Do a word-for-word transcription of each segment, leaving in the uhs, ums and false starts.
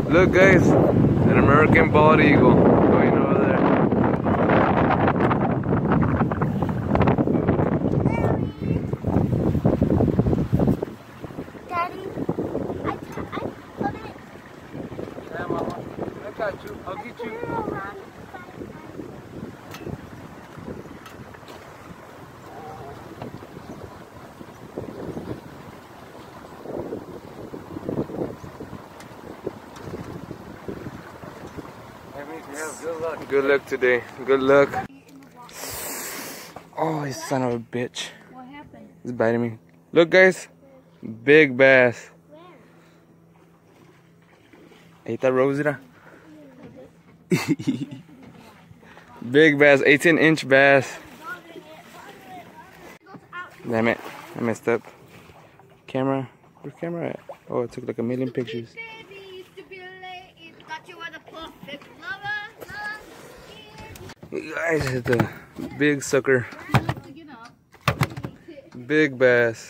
Look guys, an American bald eagle going over there. Daddy, I, I put it. Yeah, Mama. I got you. I'll get you. Good luck. Good luck today. Good luck. Oh, you son of a bitch. What happened? He's biting me. Look, guys. Big bass. Ahí está Rosita. Big bass. eighteen inch bass. Damn it. I messed up. Camera. Where's camera at? Oh, it took like a million pictures. You guys hit the big sucker. Big bass.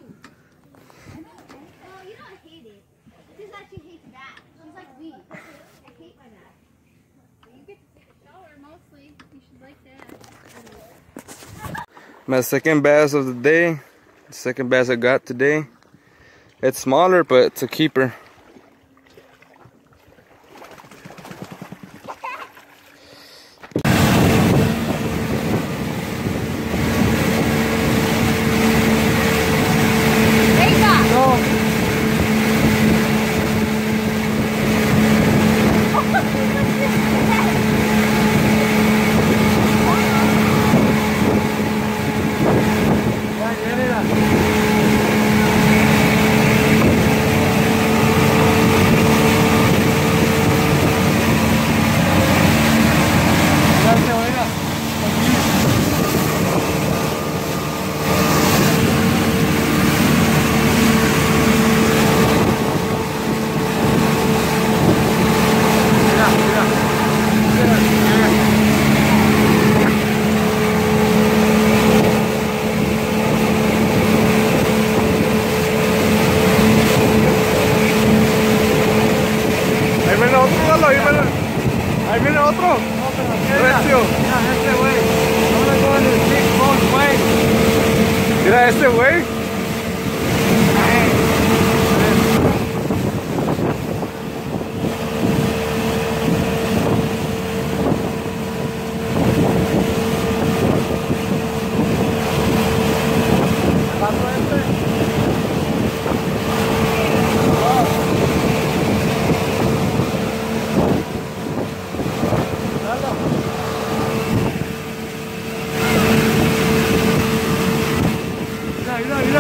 My second bass of the day. The second bass I got today. It's smaller, but it's a keeper. Ahí viene otro. Recio. Mira este güey. Mira este güey. Mira, mira,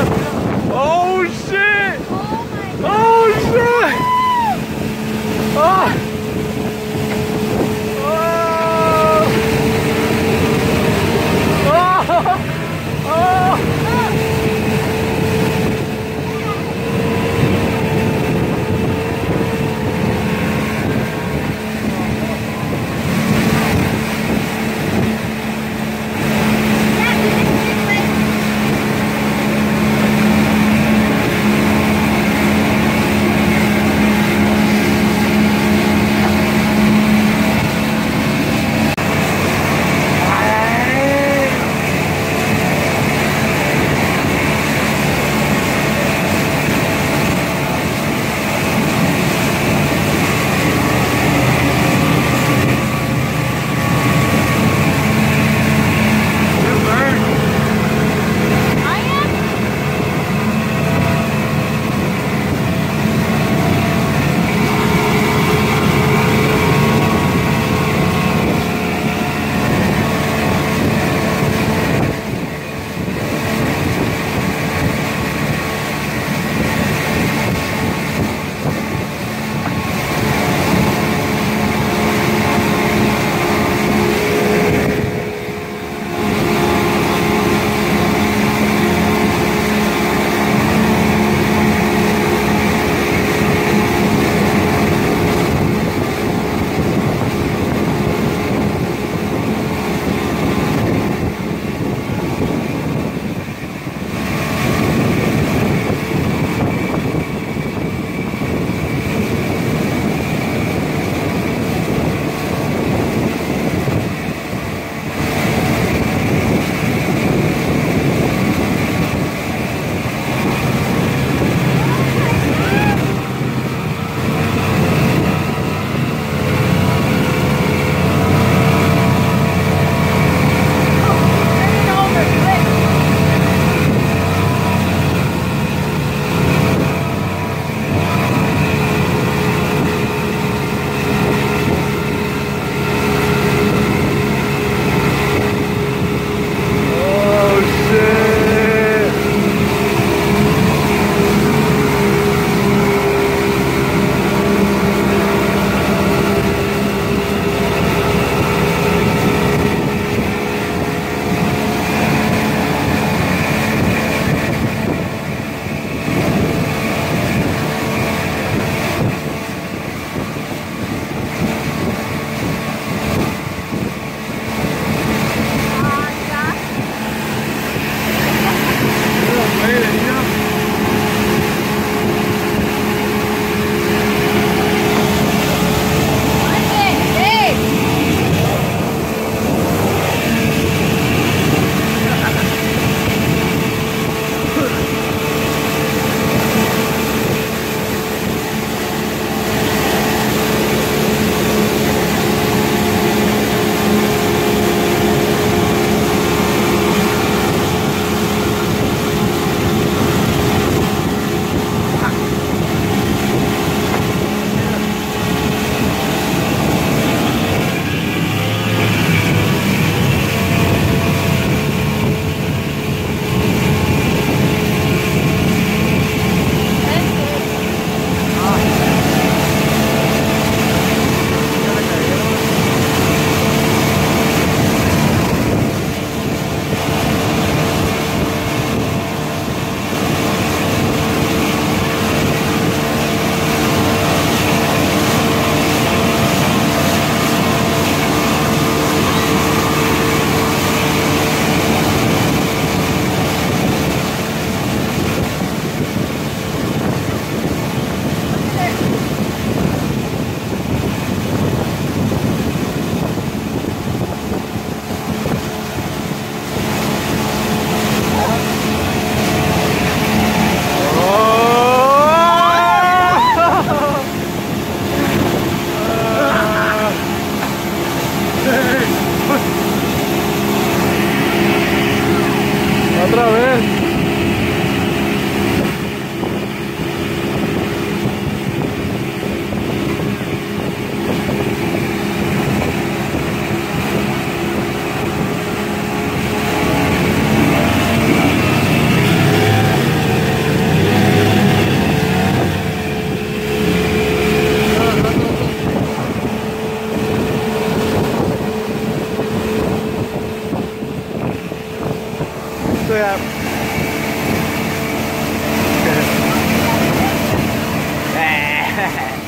Yeah.